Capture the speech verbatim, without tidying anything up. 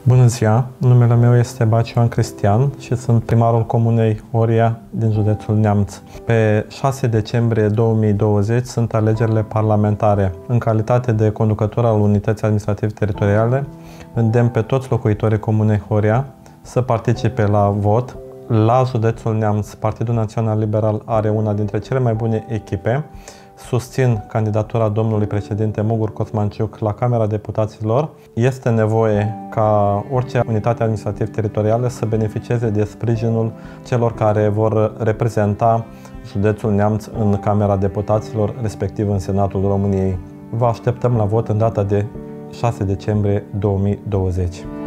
Bună ziua! Numele meu este Baci Ioan Cristian și sunt primarul Comunei Horia din județul Neamț. Pe șase decembrie două mii douăzeci sunt alegerile parlamentare. În calitate de conducător al Unității Administrativ-Teritoriale, îndemn pe toți locuitorii Comunei Horia să participe la vot. La județul Neamț, Partidul Național Liberal are una dintre cele mai bune echipe. Susțin candidatura domnului președinte Mugur Cosmanciuc la Camera Deputaților. Este nevoie ca orice unitate administrativ-teritorială să beneficieze de sprijinul celor care vor reprezenta județul Neamț în Camera Deputaților, respectiv în Senatul României. Vă așteptăm la vot în data de șase decembrie două mii douăzeci.